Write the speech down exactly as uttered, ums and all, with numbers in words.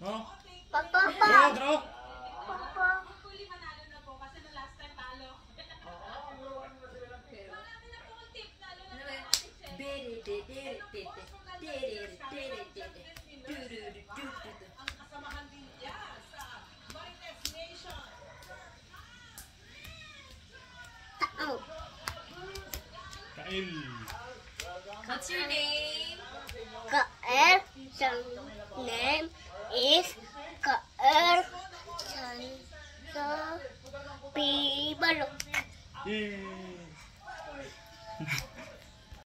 Oh? Papa, Draw, draw. Papa. Hopefully manalo na po kasi na last time talo. Marami na po ang tip lalo na Ano ba yun? Ate Che. Dere-dere-dere-dere. Dere-dere-dere-dere. Du-du-du-du-du-du. Ang kasamahan din niya sa Marites Nation. Tao. Kail. What's your name? Kael. Siyang name is Kael. San sa Pibalok. Yay.